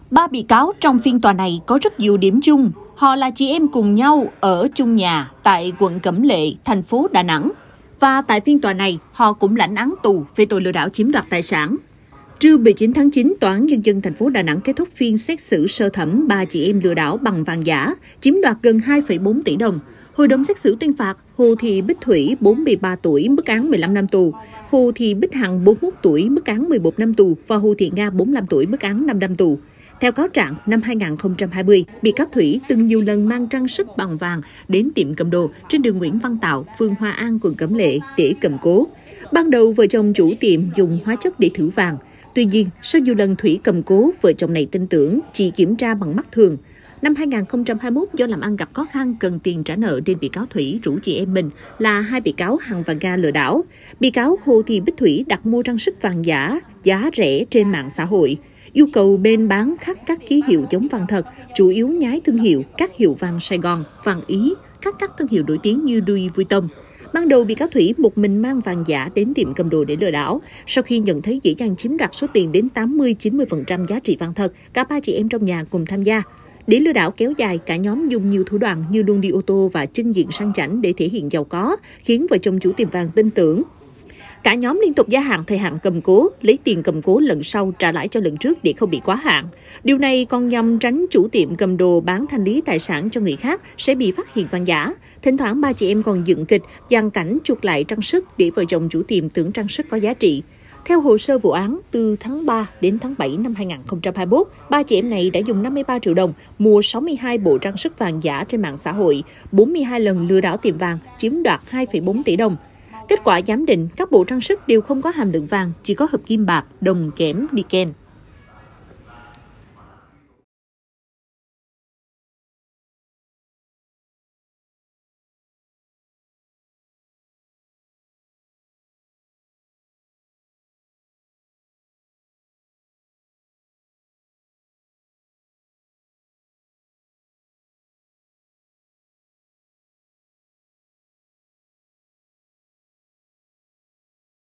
Ba bị cáo trong phiên tòa này có rất nhiều điểm chung. Họ là chị em cùng nhau ở chung nhà tại quận Cẩm Lệ, thành phố Đà Nẵng. Và tại phiên tòa này, họ cũng lãnh án tù về tội lừa đảo chiếm đoạt tài sản. Trưa 19 tháng 9, Tòa án Nhân dân thành phố Đà Nẵng kết thúc phiên xét xử sơ thẩm 3 chị em lừa đảo bằng vàng giả, chiếm đoạt gần 2,4 tỷ đồng. Hội đồng xét xử tuyên phạt Hồ Thị Bích Thủy, 43 tuổi, mức án 15 năm tù, Hồ Thị Bích Hằng, 41 tuổi, mức án 11 năm tù và Hồ Thị Nga, 45 tuổi, mức án 5 năm tù. Theo cáo trạng, năm 2020, bị cáo Thủy từng nhiều lần mang trang sức bằng vàng đến tiệm cầm đồ trên đường Nguyễn Văn Tạo, phường Hòa An, quận Cẩm Lệ để cầm cố. Ban đầu, vợ chồng chủ tiệm dùng hóa chất để thử vàng. Tuy nhiên, sau nhiều lần Thủy cầm cố, vợ chồng này tin tưởng, chỉ kiểm tra bằng mắt thường. Năm 2021, do làm ăn gặp khó khăn cần tiền trả nợ nên bị cáo Thủy rủ chị em mình là hai bị cáo Hằng và Nga lừa đảo. Bị cáo Hồ Thị Bích Thủy đặt mua trang sức vàng giả, giá rẻ trên mạng xã hội. Yêu cầu bên bán khắc các ký hiệu giống vàng thật, chủ yếu nhái thương hiệu, các hiệu vàng Sài Gòn, vàng Ý, các thương hiệu nổi tiếng như Louis Vuitton. Ban đầu, bị cáo Thủy một mình mang vàng giả đến tiệm cầm đồ để lừa đảo. Sau khi nhận thấy dễ dàng chiếm đoạt số tiền đến 80-90% giá trị vàng thật, cả ba chị em trong nhà cùng tham gia. Để lừa đảo kéo dài, cả nhóm dùng nhiều thủ đoạn như luôn đi ô tô và trưng diện sang chảnh để thể hiện giàu có, khiến vợ chồng chủ tiệm vàng tin tưởng. Cả nhóm liên tục gia hạn thời hạn cầm cố, lấy tiền cầm cố lần sau trả lãi cho lần trước để không bị quá hạn. Điều này còn nhằm tránh chủ tiệm cầm đồ bán thanh lý tài sản cho người khác sẽ bị phát hiện vàng giả. Thỉnh thoảng ba chị em còn dựng kịch, dàn cảnh chuộc lại trang sức để vợ chồng chủ tiệm tưởng trang sức có giá trị. Theo hồ sơ vụ án, từ tháng 3 đến tháng 7 năm 2021, ba chị em này đã dùng 53 triệu đồng mua 62 bộ trang sức vàng giả trên mạng xã hội, 42 lần lừa đảo tiệm vàng, chiếm đoạt 2,4 tỷ đồng. Kết quả giám định, các bộ trang sức đều không có hàm lượng vàng, chỉ có hợp kim bạc, đồng, kẽm, niken.